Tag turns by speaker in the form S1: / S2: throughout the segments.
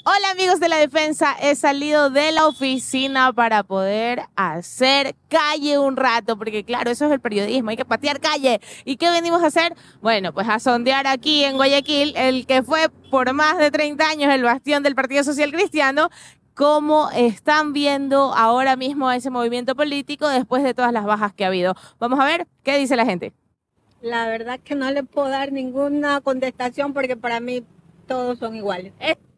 S1: Hola amigos de la defensa, he salido de la oficina para poder hacer calle un rato, porque claro, eso es el periodismo, hay que patear calle. ¿Y qué venimos a hacer? Bueno, pues a sondear aquí en Guayaquil, el que fue por más de 30 años el bastión del Partido Social Cristiano, cómo están viendo ahora mismo a ese movimiento político después de todas las bajas que ha habido. Vamos a ver qué dice la gente.
S2: La verdad que no le puedo dar ninguna contestación porque para mí todos son iguales.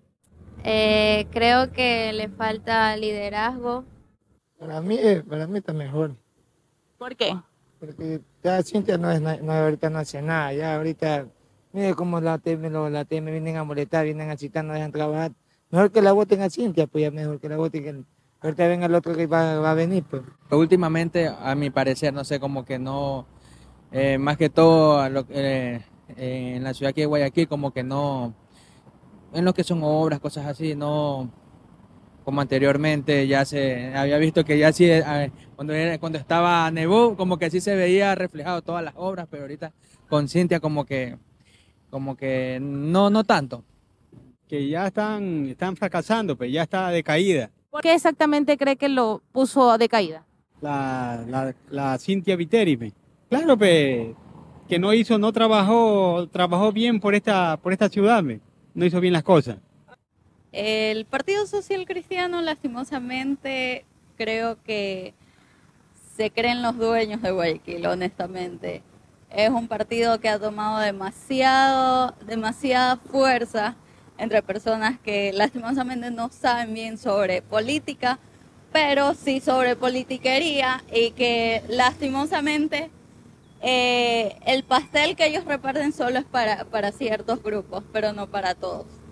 S3: Creo que le falta liderazgo.
S4: Para mí está mejor,
S1: ¿Por qué?
S4: porque ya Cintia ahorita no hace nada, ya ahorita, mire cómo la TM vienen a molestar, vienen a citar, no dejan trabajar. Mejor que la voten a Cintia, pues ya mejor que la voten, ahorita venga el otro que va a venir, pues.
S5: Últimamente, a mi parecer, no sé, como que no, más que todo en la ciudad aquí de Guayaquil, como que no, en lo que son obras, cosas así, no, como anteriormente ya se había visto que ya sí, cuando estaba Nebú, como que sí se veía reflejado todas las obras, pero ahorita con Cintia como que no, no tanto.
S6: Que ya están fracasando, pues ya está decaída.
S1: ¿Por qué exactamente cree que lo puso de caída?
S6: La Cintia Viteri, pues. Claro, pues, que no trabajó bien por esta ciudad, pues. No hizo bien las cosas.
S3: El Partido Social Cristiano, lastimosamente, creo que se creen los dueños de Guayaquil, honestamente. Es un partido que ha tomado demasiada fuerza entre personas que lastimosamente no saben bien sobre política, pero sí sobre politiquería y que lastimosamente el pastel que ellos reparten solo es para ciertos grupos, pero no para todos.